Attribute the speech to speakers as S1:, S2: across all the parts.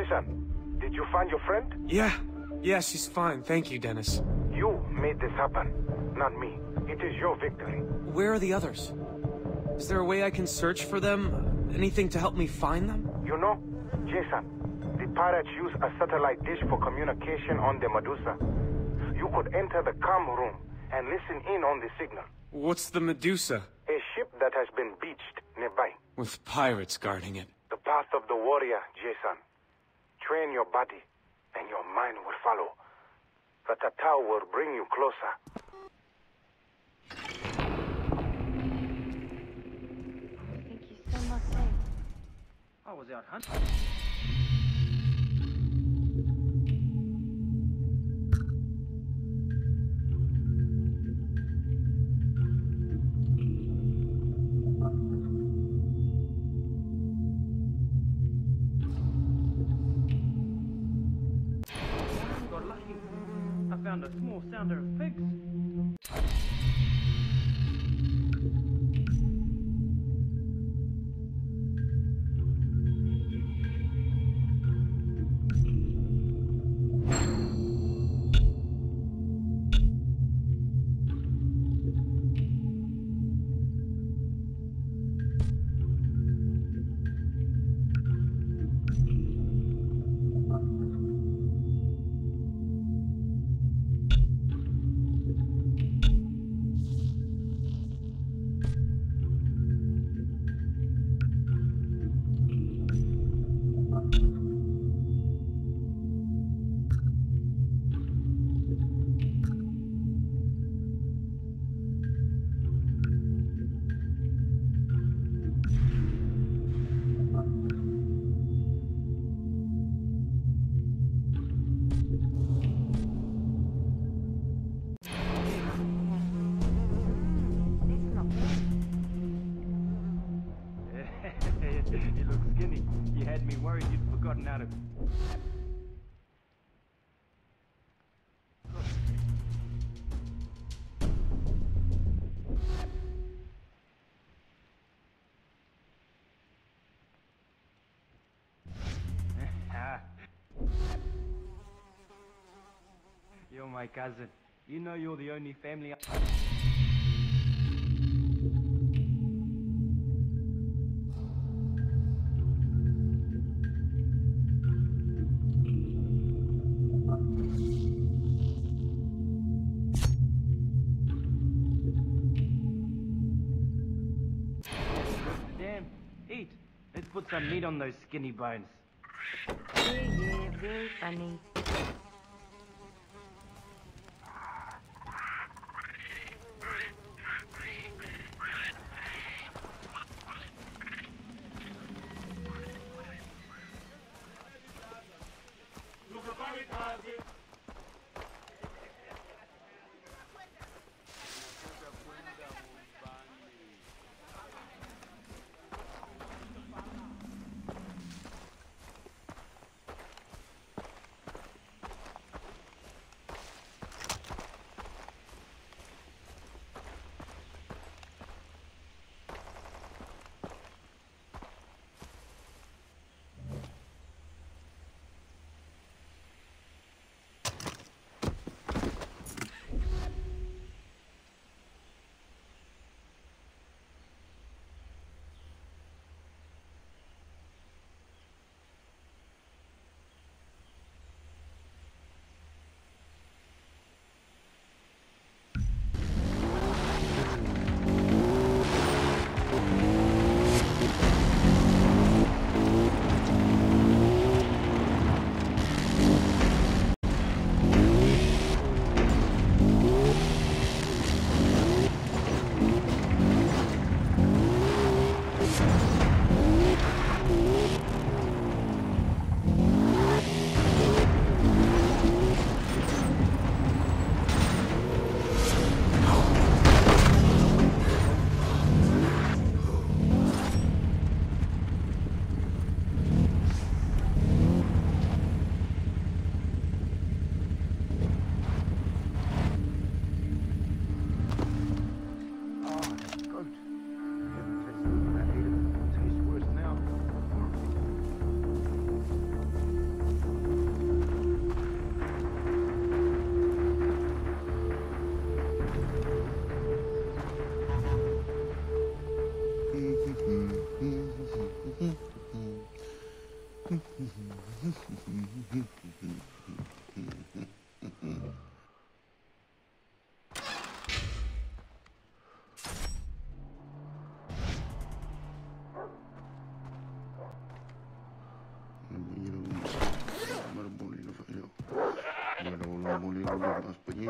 S1: Jason, did you find your friend?
S2: Yeah, she's fine. Thank you, Dennis.
S1: You made this happen, not me. It is your victory.
S2: Where are the others? Is there a way I can search for them? Anything to help me find them?
S1: You know, Jason, the pirates use a satellite dish for communication on the Medusa. You could enter the comm room and listen in on the signal.
S2: What's the Medusa?
S1: A ship that has been beached nearby.
S2: With pirates guarding it.
S1: The path of the warrior, Jason. Train your body, and your mind will follow. The Tatao will bring you closer.
S3: Thank you so much.
S4: I was out hunting. Got lucky. I found a small sounder of pigs. You look skinny. You had me worried you'd forgotten how to... You're my cousin. You know you're the only family... Damn, eat. Let's put some meat on those skinny bones.
S3: Yeah, very funny.
S5: Господи.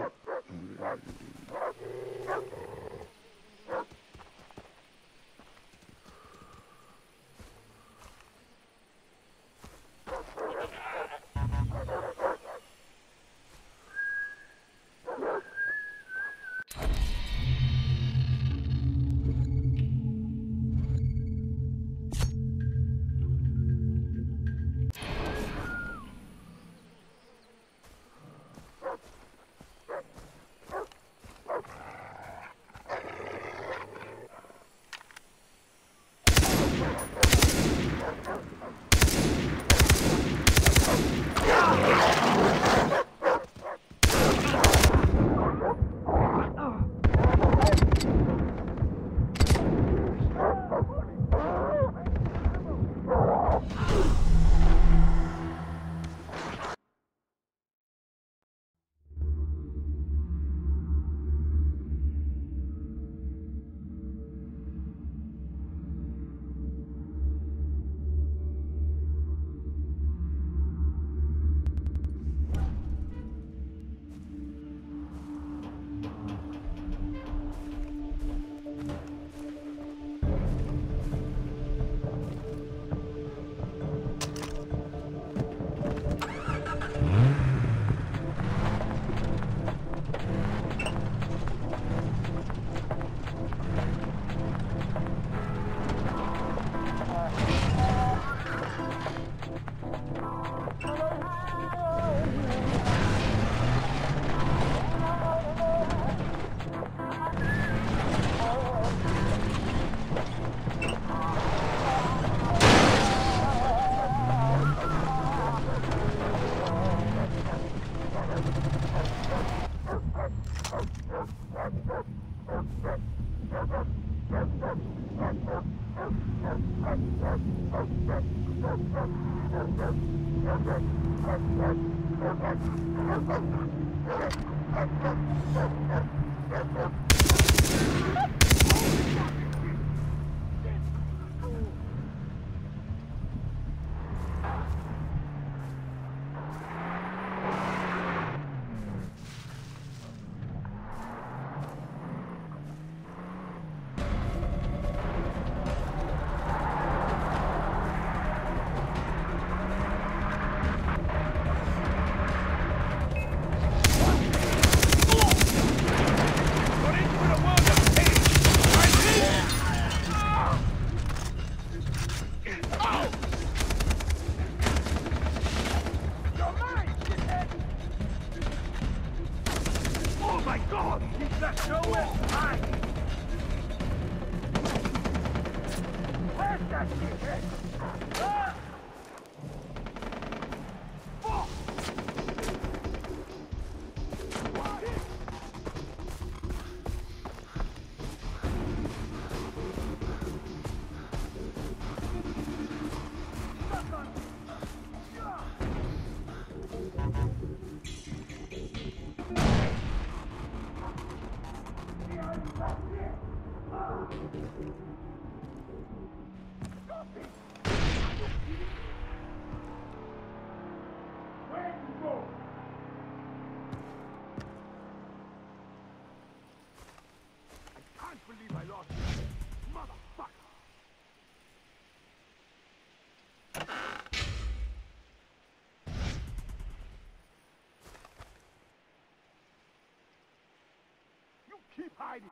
S6: Keep hiding.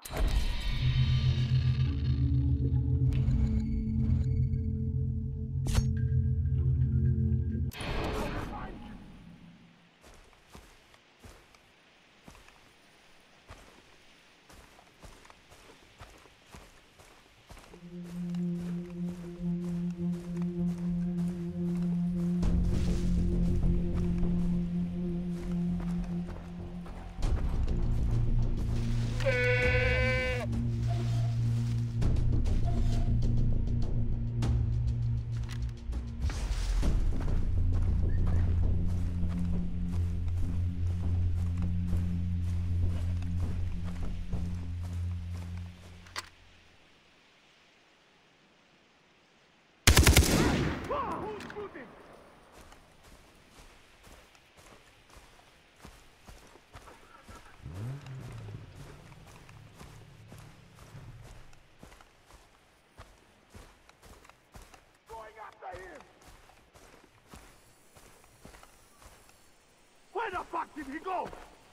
S6: Where the fuck did he go?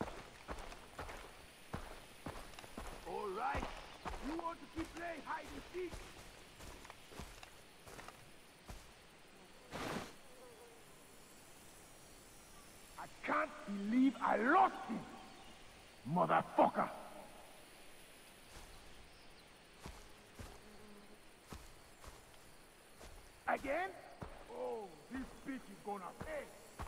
S6: All right. You want to keep playing hide and seek? I can't believe I lost him, motherfucker. Again? Oh, this bitch is gonna pay.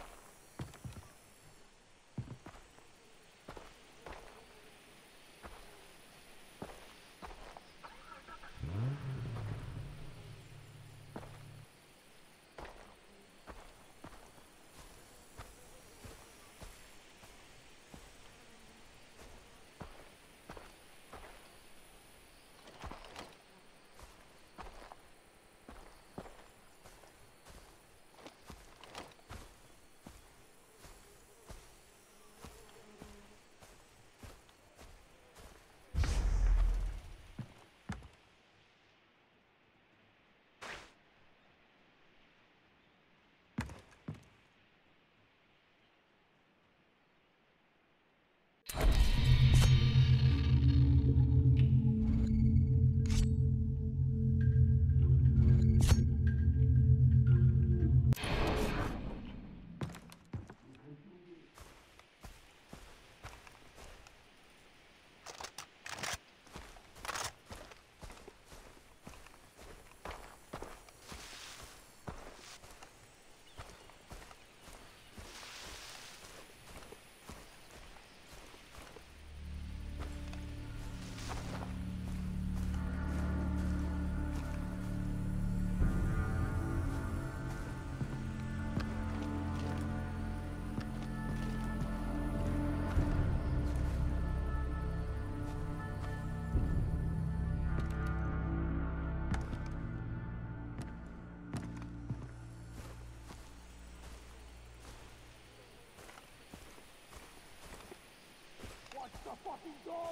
S6: The fucking dog!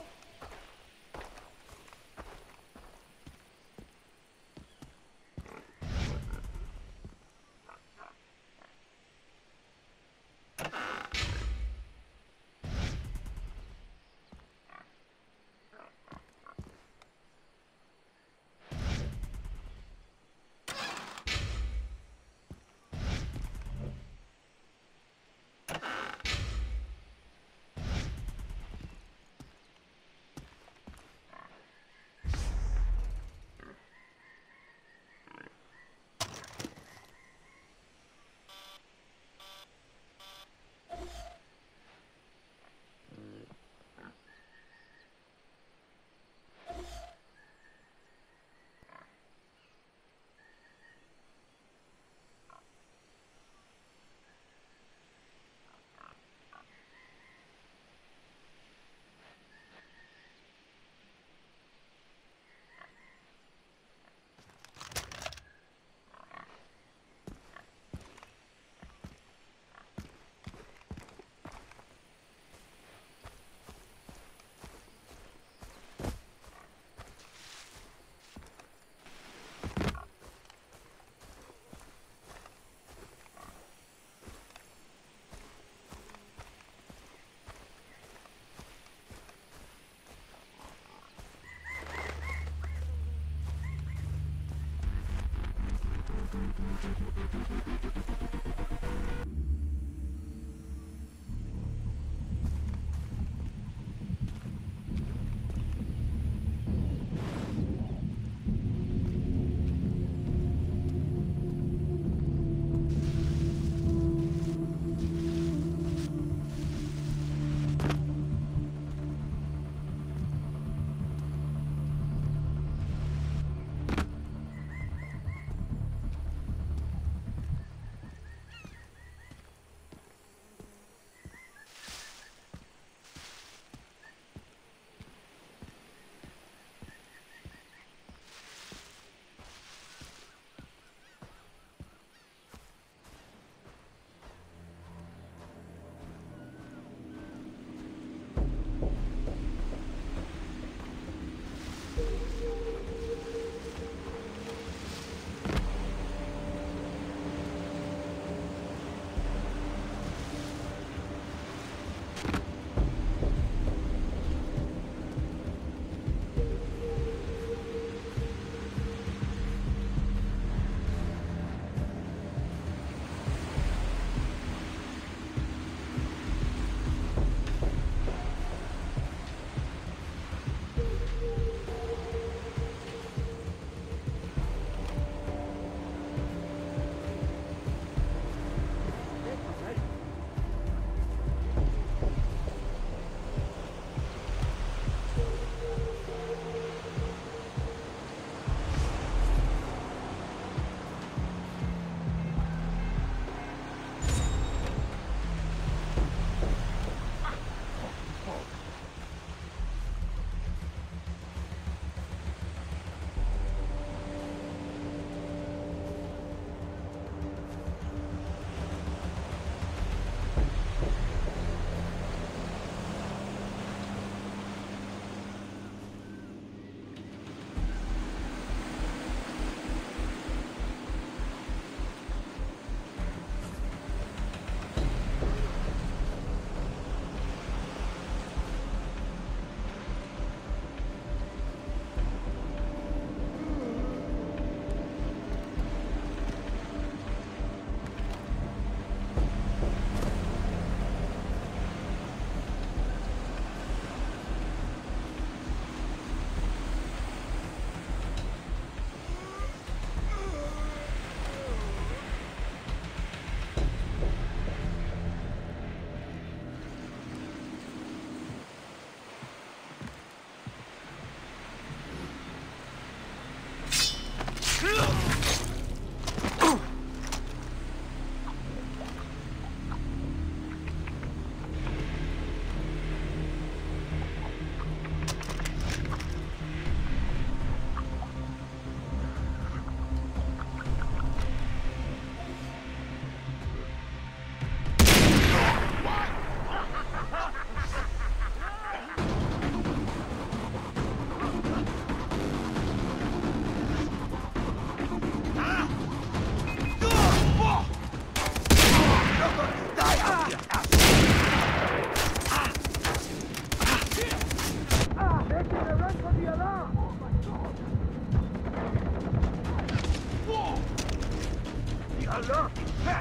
S6: Allah! Ha!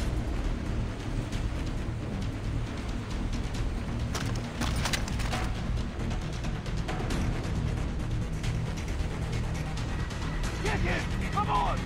S6: Get him! Come on!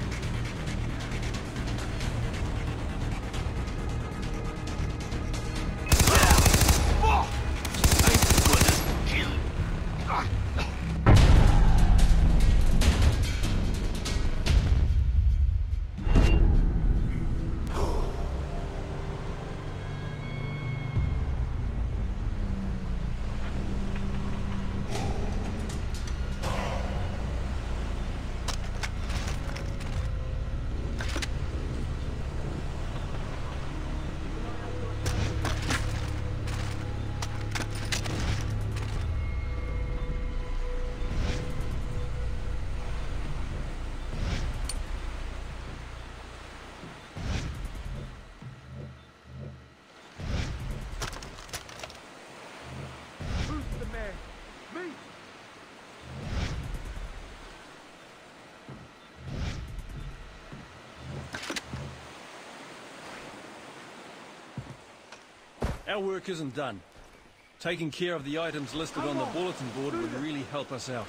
S5: Our work isn't done. Taking care of the items listed on the bulletin board would really help us out.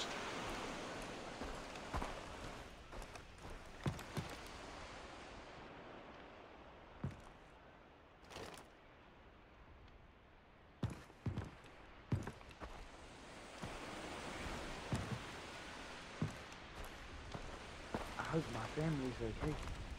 S4: I hope my family's okay.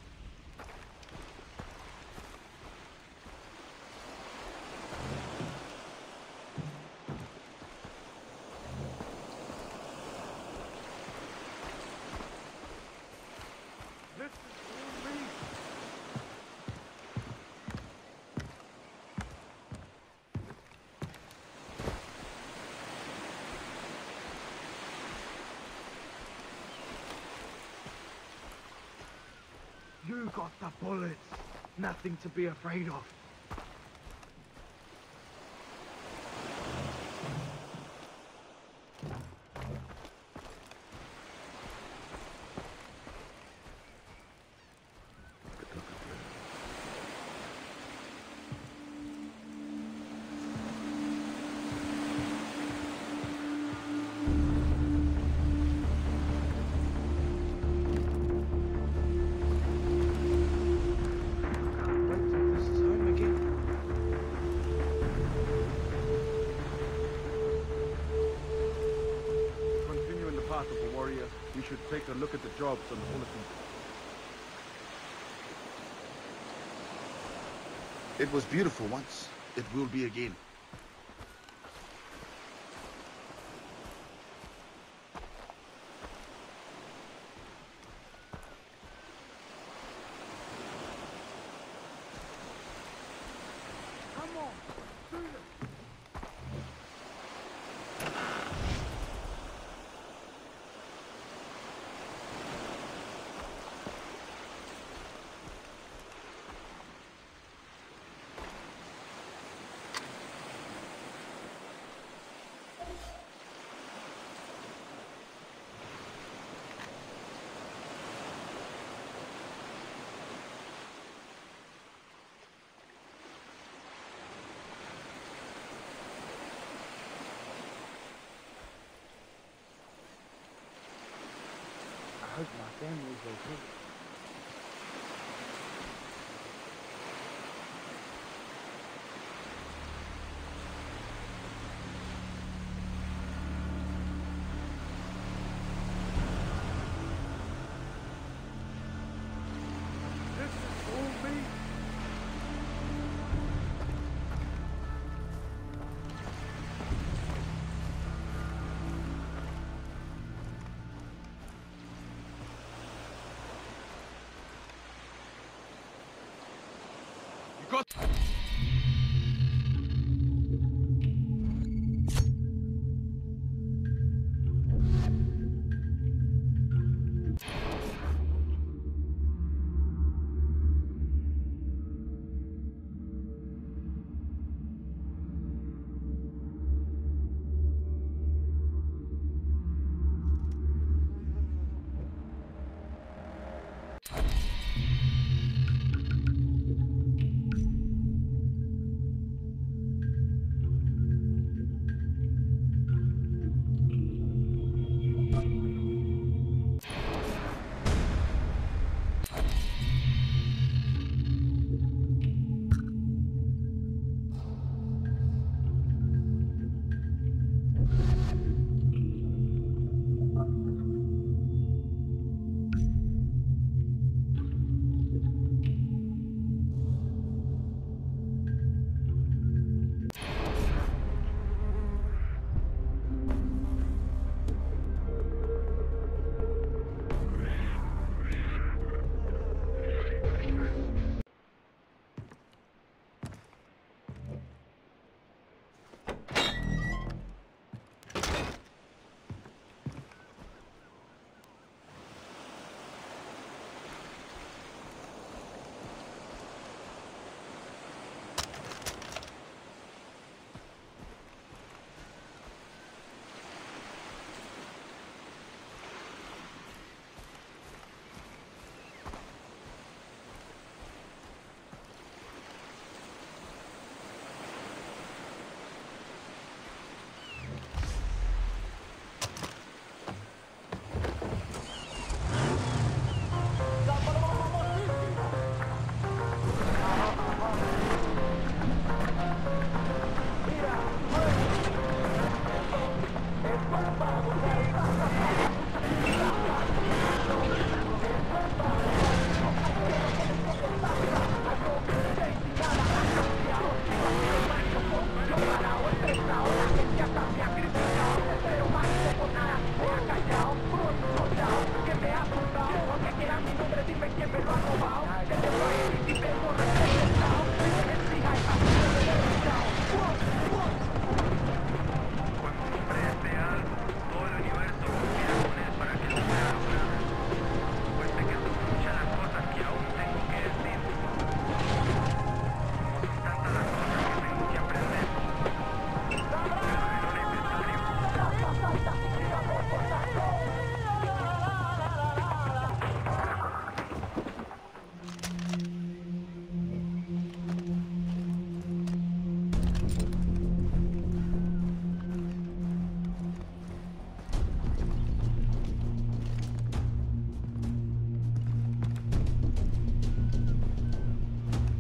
S6: You got the bullets. Nothing to be afraid of.
S7: We should take a look at the jobs on the bulletin.
S8: It was beautiful once. It will be again.
S6: Come on! Do it!
S4: I hope my family's okay.
S6: This is all me!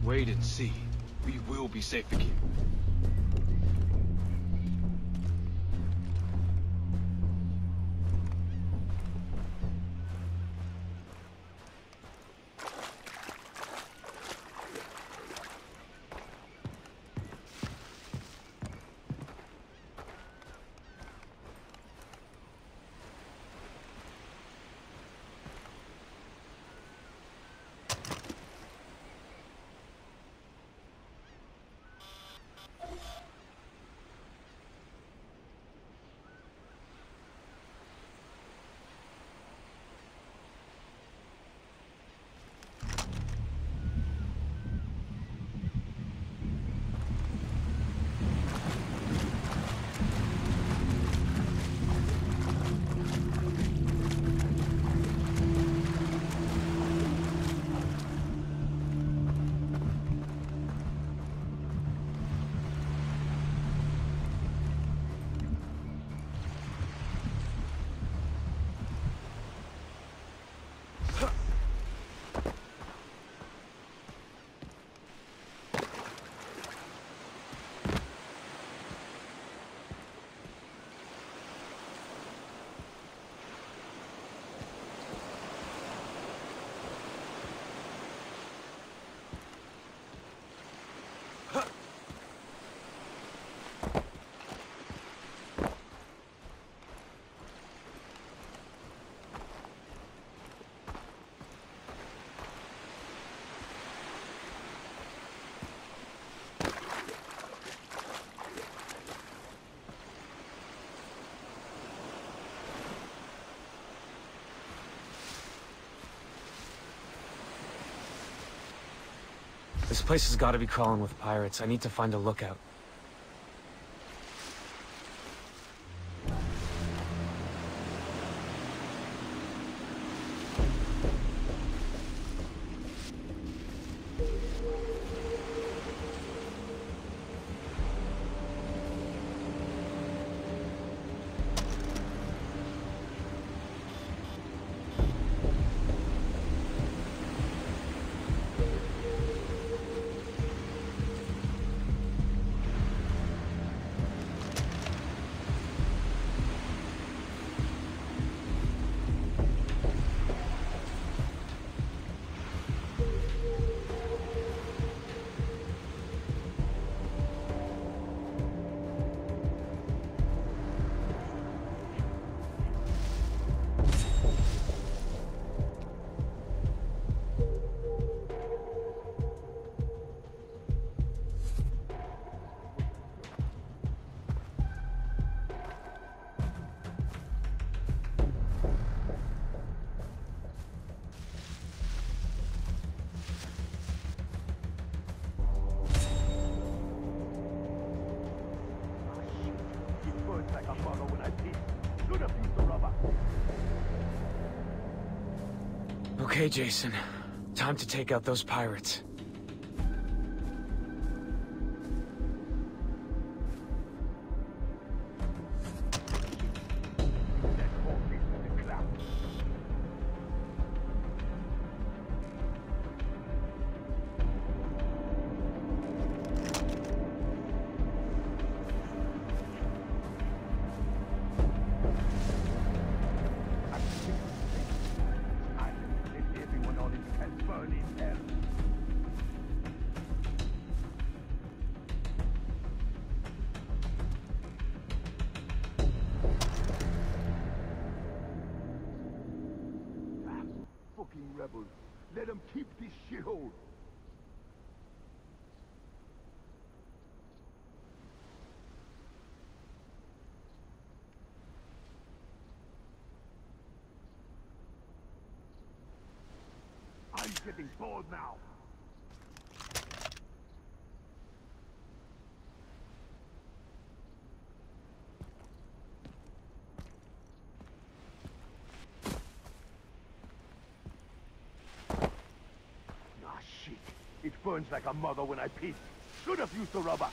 S9: Wait and see. We will be safe again.
S2: This place has got to be crawling with pirates. I need to find a lookout. Okay, Jason. Time to take out those pirates.
S6: Rebels. Let them keep this shithole. I'm getting bored now. It burns like a mother when I piss. Should have used the rubber.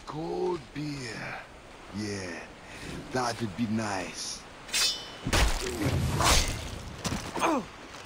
S8: cold beer. Yeah, that'd be nice.
S2: Oh!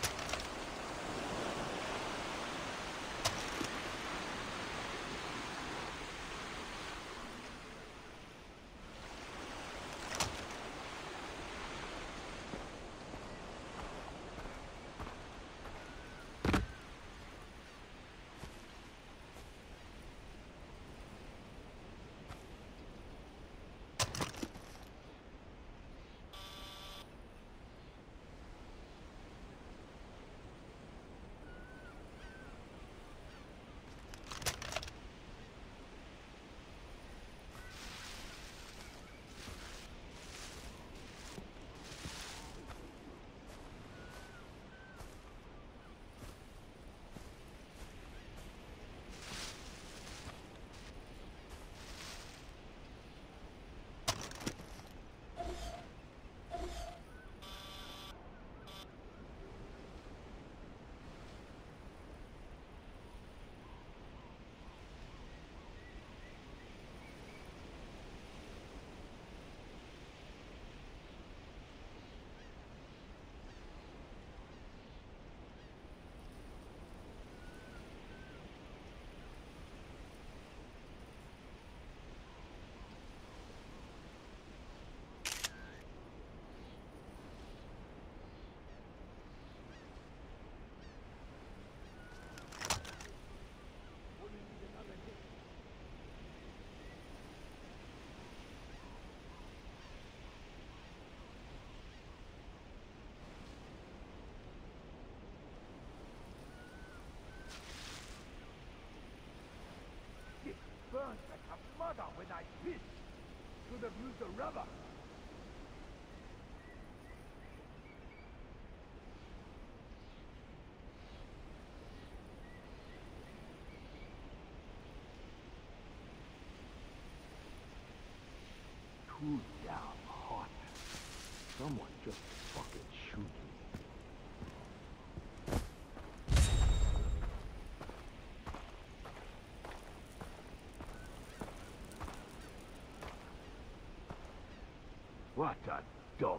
S6: It burns like a mother when I piss. Should have used a rubber. Too damn hot. Someone just fucking shoot me. What a dump.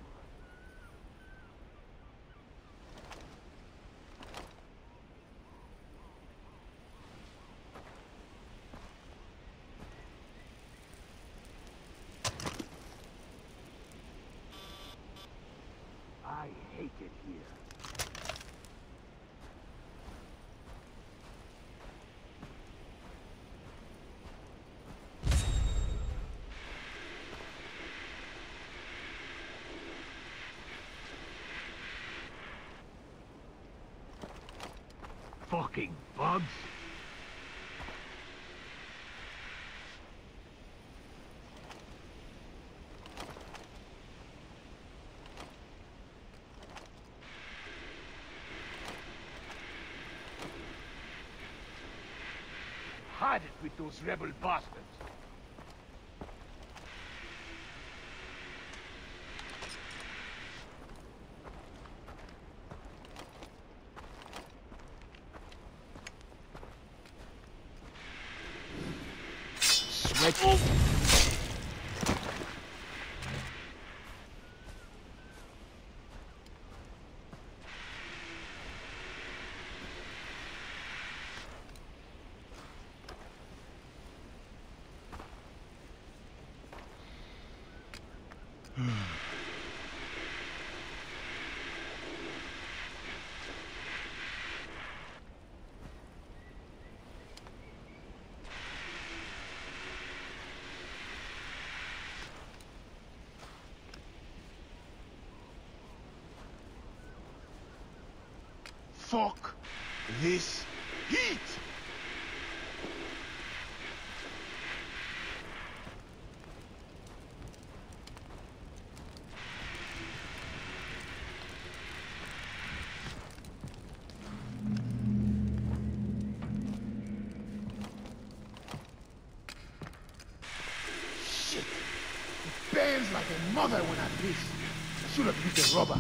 S6: I hate it here. Fucking bugs. Had it with those rebel bastards. Sweat.
S8: Fuck this heat! Shit! It burns like a mother when I piss. I should have used a rubber.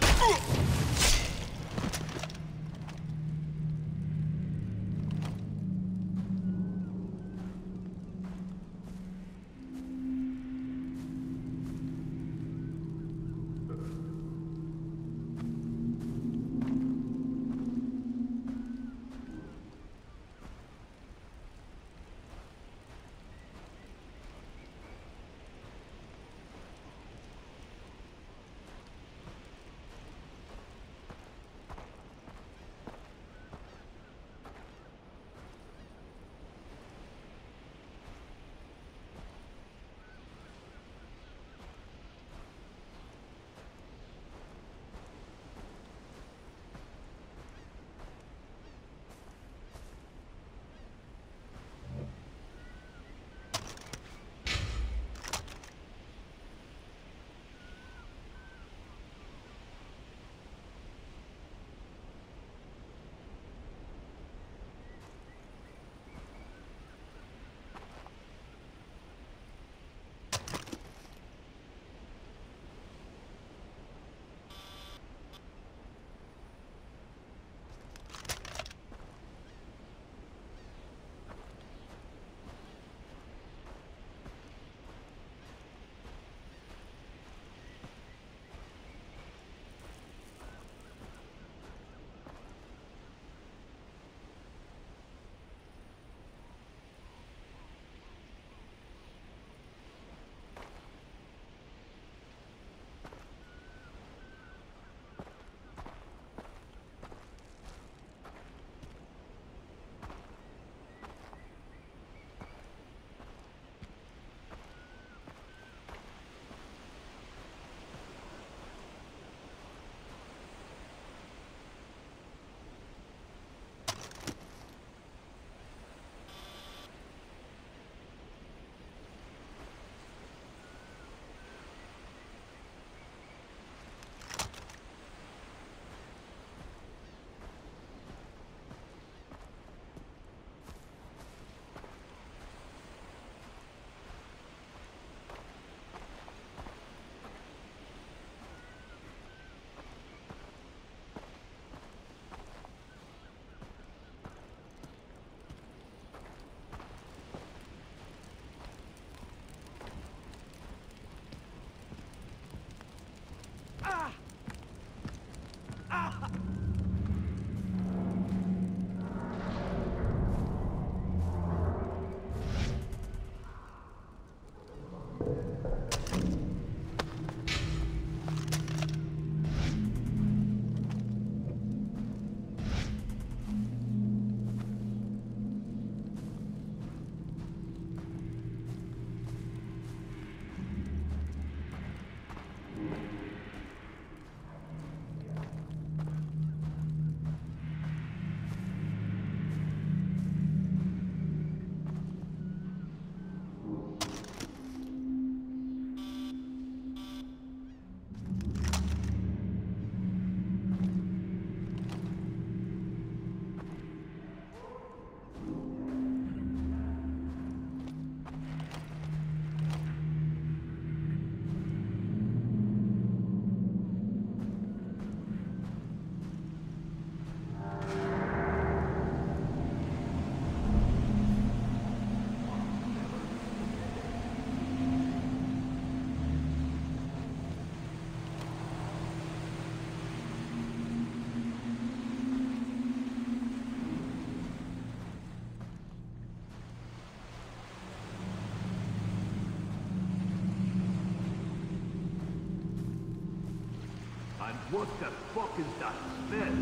S6: what the fuck is that smell?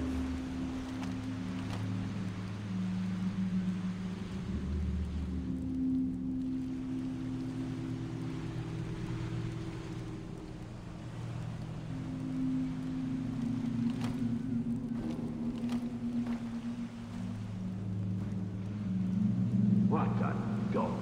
S6: What a dog.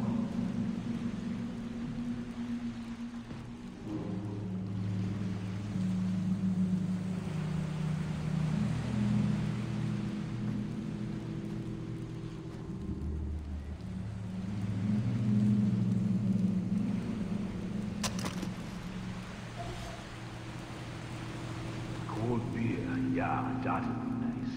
S6: Cold beer, yeah, that'll be nice.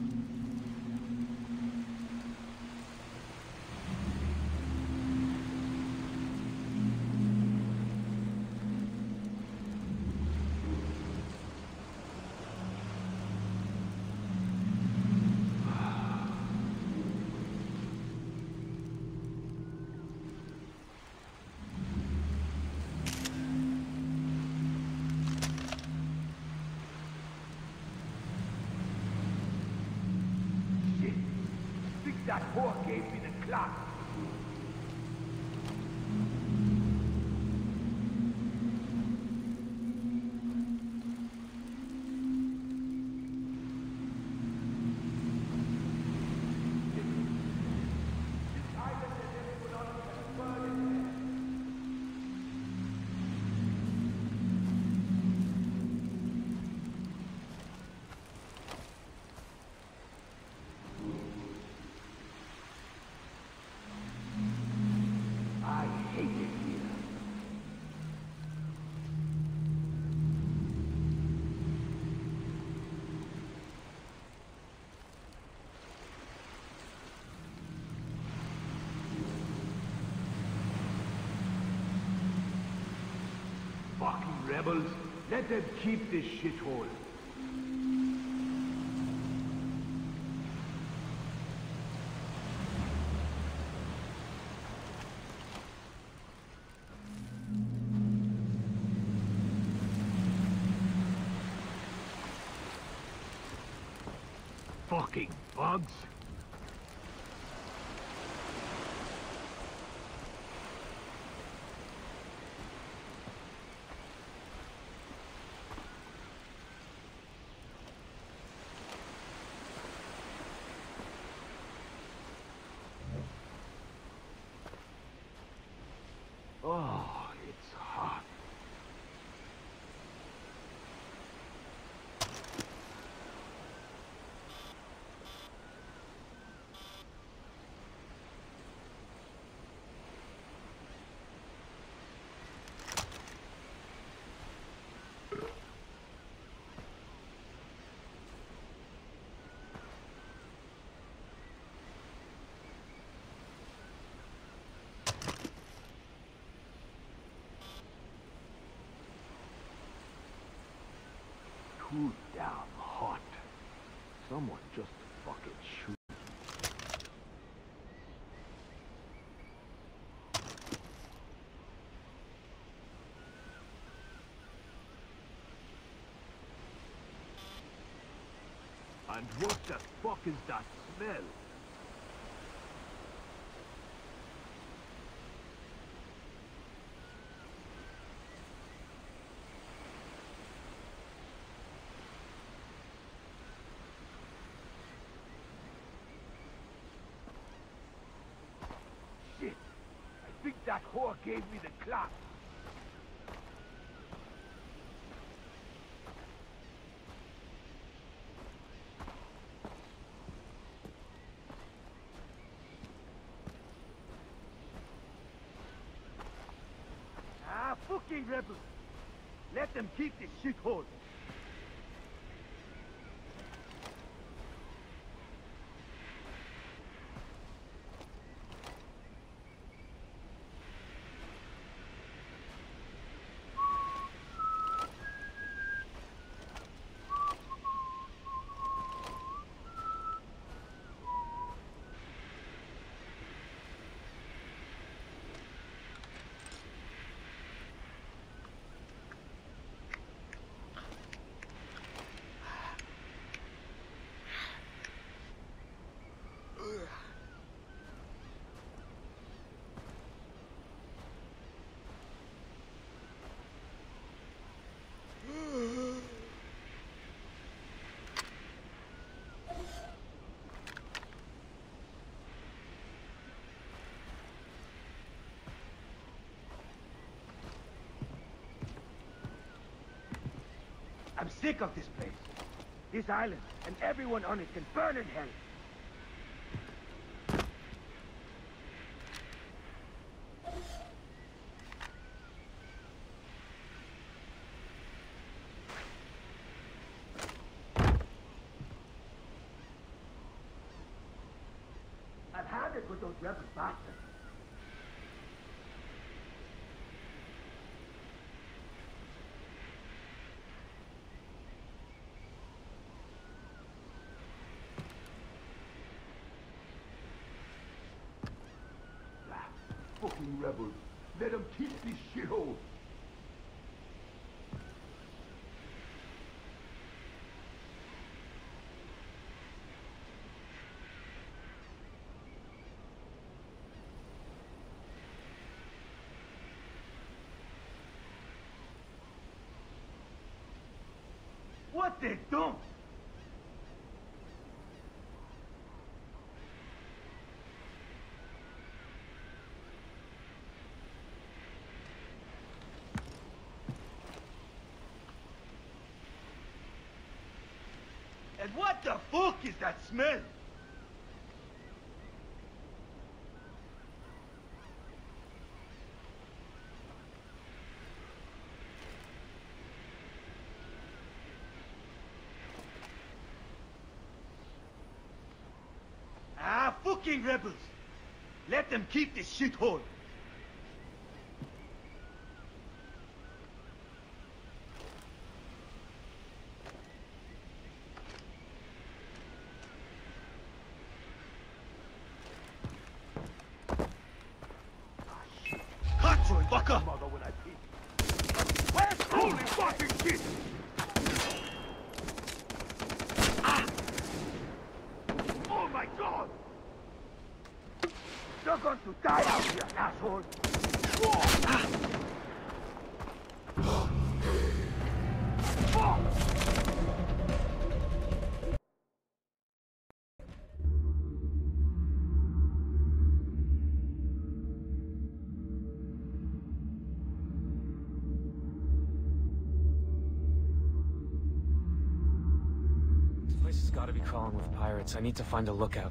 S6: Shit. Think that whore gave me the clock. I hate it here. Fucking rebels, let them keep this shithole. Fucking bugs. Oh, it's hot. Too damn hot. Someone just fucking shoot. And what the fuck is that smell? Shit! I think that whore gave me the clock. Ah, fucking rebels! Let them keep this shithole. I'm sick of this place. This island and everyone on it can burn in hell. I've had it with those rebel bastards.
S8: Fucking rebels. Let them keep this shithole.
S6: What they don't? And what the fuck is that smell? Ah, fucking rebels! Let them keep this shithole! Fucker!
S8: Mother when I peek. Where's holy fucking shit? Ah! Oh my god!
S6: You're going to die out here, asshole!
S8: Ah! Fuck!
S2: This place has got to be crawling with pirates. I need to find a lookout.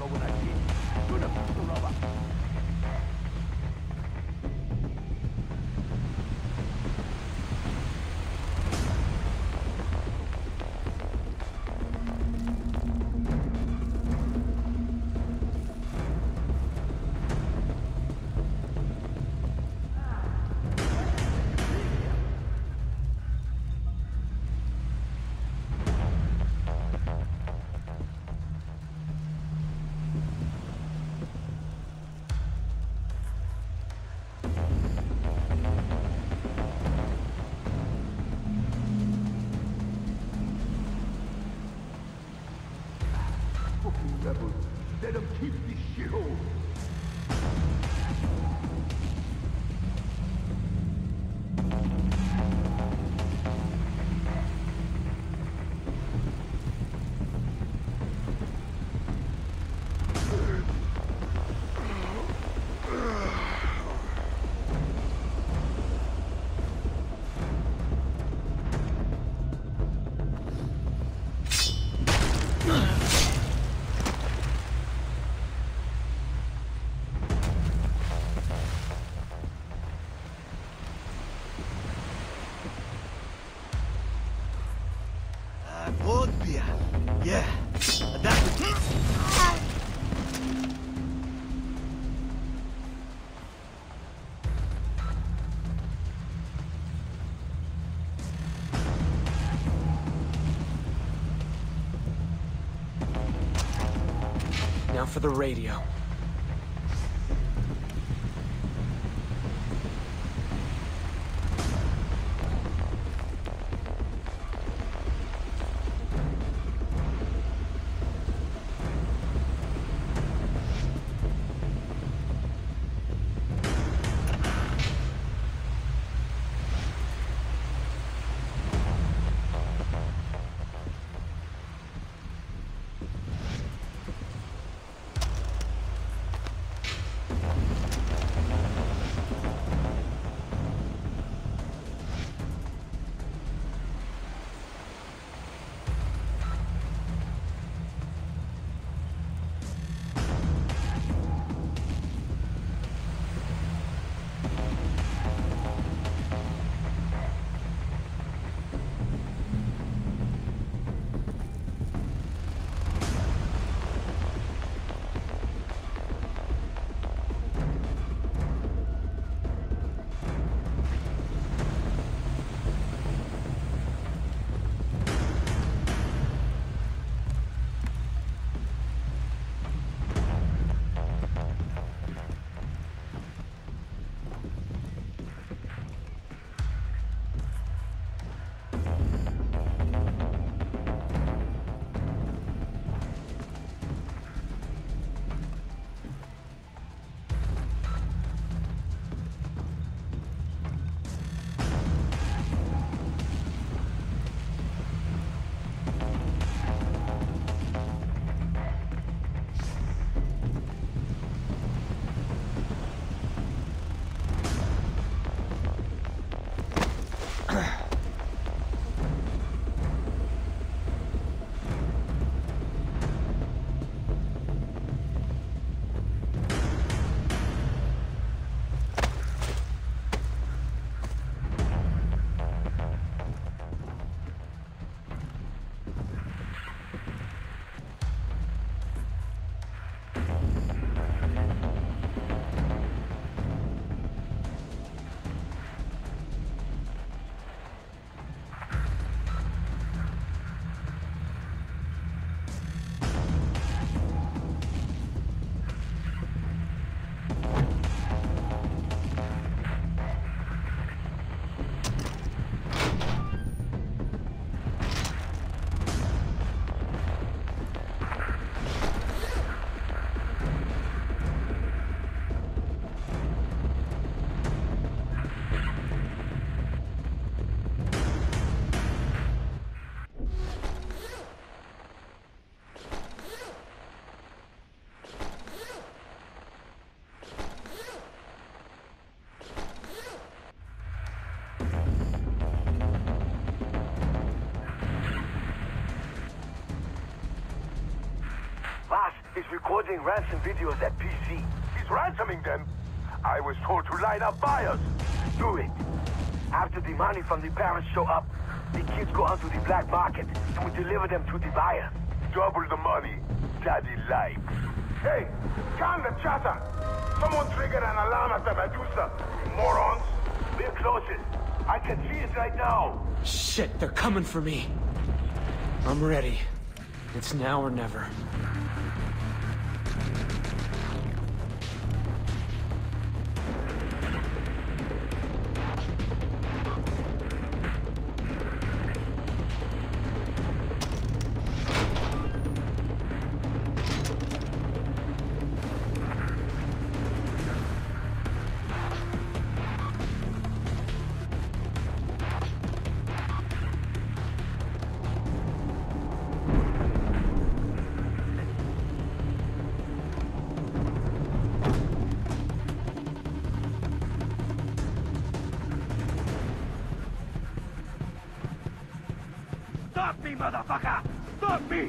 S6: mother when I see you. Shoot him, Mr. Rubber. Rebels, let them keep this shithole.
S10: Vodpia. Yeah. That's it.
S2: Now for the radio.
S6: recording ransom videos at PC. He's ransoming them? I was told to line up buyers. Do it. After the money from the parents show up, the kids go onto the black market and we deliver them to the buyers. Double the money. Daddy likes.
S1: Hey, calm the chatter. Someone triggered an alarm at the Medusa. You morons.
S6: We're closest. I can see it right now.
S2: Shit, they're coming for me. I'm ready. It's now or never.
S6: Stop me, motherfucker! Stop me!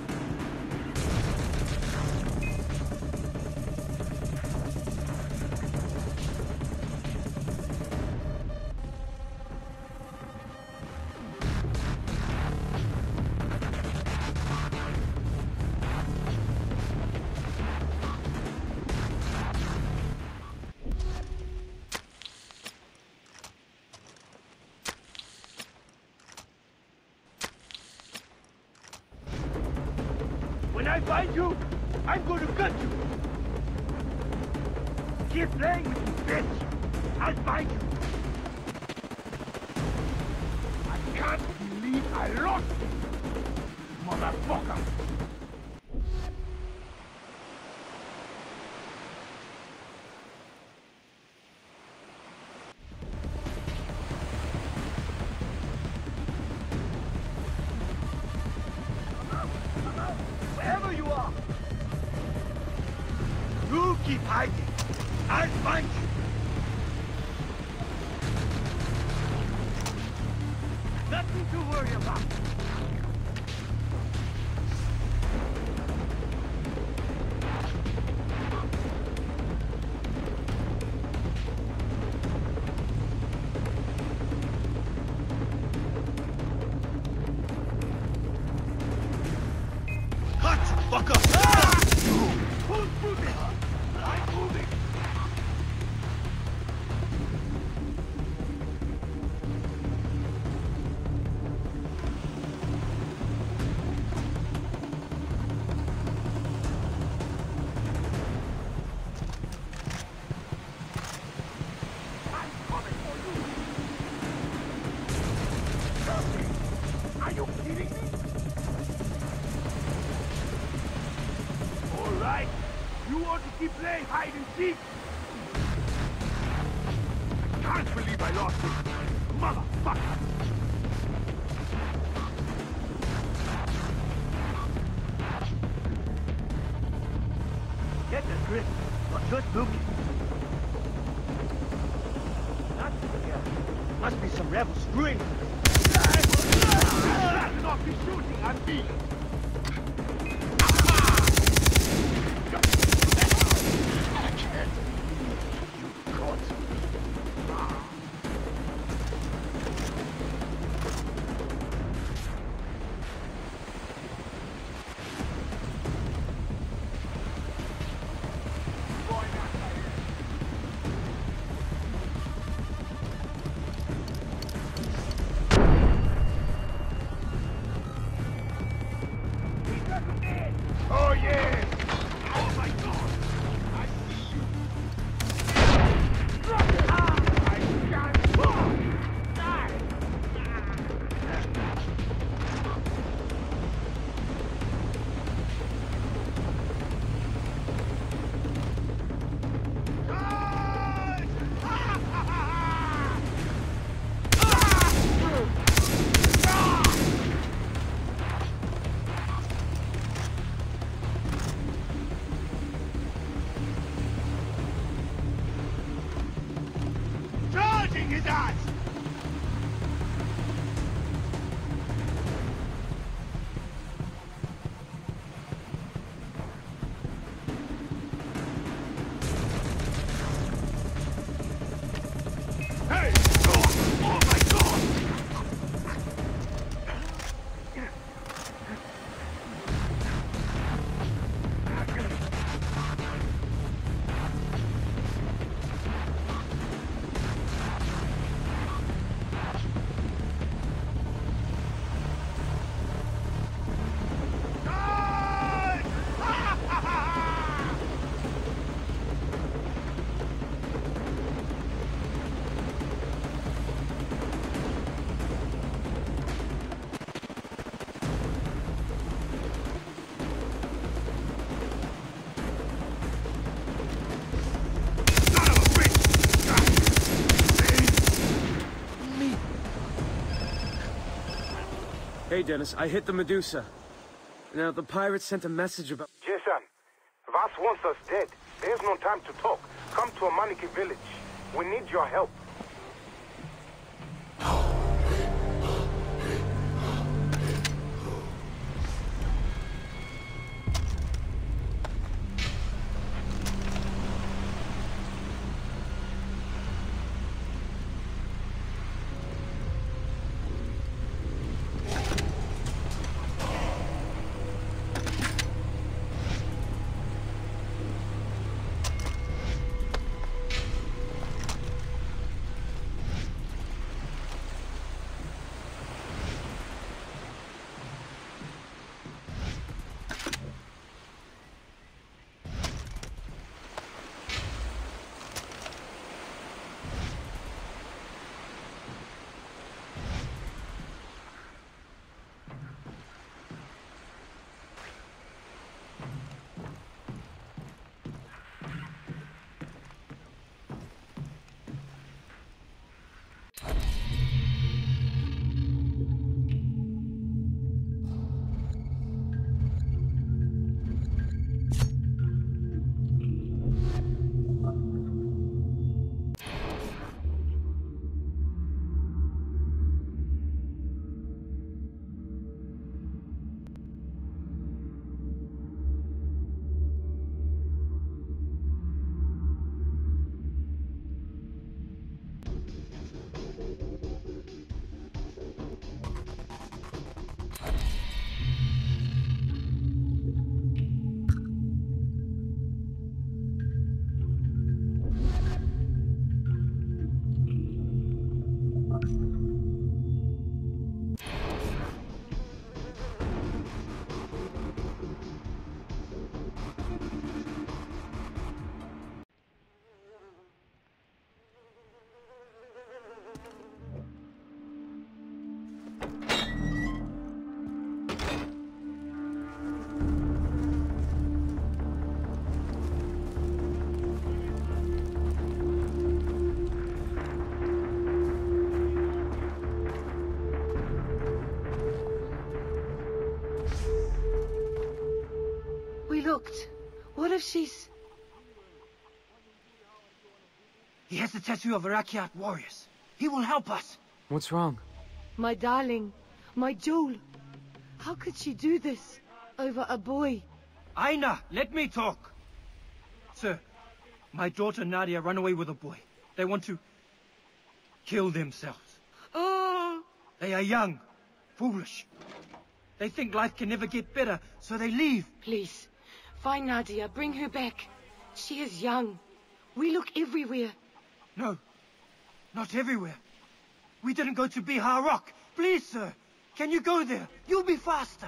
S6: When I find you, I'm going to gut you. Keep playing with me, bitch. I'll find you.
S8: I can't believe I lost it, motherfucker.
S6: Wherever you are, you keep hiding. I'll find you. Nothing to worry about.
S10: Fucker!
S6: Who's moving? I'm moving. I'm coming for you. Are you kidding me? All right. You want to keep playing hide and seek? I can't believe I lost it. Motherfucker! Get the grip. Not good looking. Nothing here. Must be some rebels screwing. Not be shooting at me. Oh yeah! Oh my God! I see you! Drop it! I can't move! Die! Charging his ass!
S2: Hey, Dennis, I hit the Medusa. Now, the pirates sent a message about...
S1: Jason, Vaas wants us dead. There's no time to talk. Come to Amaniki village. We need your help.
S11: Looked. What if she's...
S10: He has the tattoo of Arakiat warriors. He will help us.
S2: What's wrong?
S11: My darling. My Joel. How could she do this? Over a boy?
S10: Aina, let me talk. Sir, my daughter Nadia ran away with a boy. They want to... kill themselves.
S11: Oh!
S10: They are young. Foolish. They think life can never get better, so they leave.
S11: Please. Find Nadia, bring her back. She is young. We look everywhere.
S10: No, not everywhere. We didn't go to Bihar Rock. Please, sir, can you go there? You'll be faster.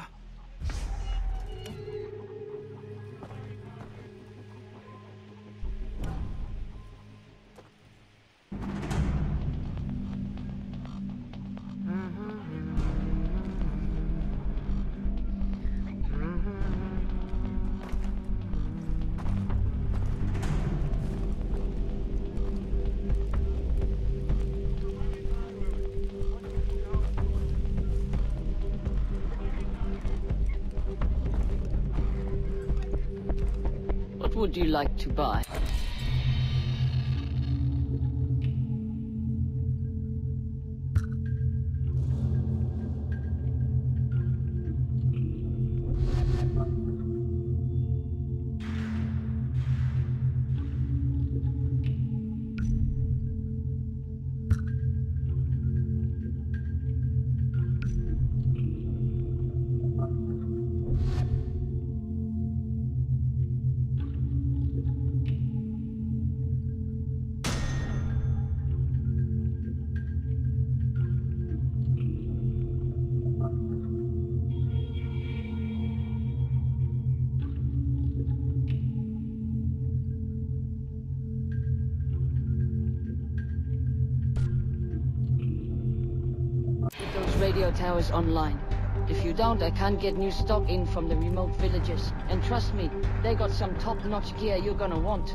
S12: What would you like to buy? Radio towers online. If you don't, I can't get new stock in from the remote villages. And trust me, they got some top-notch gear you're gonna want.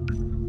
S13: Hold it.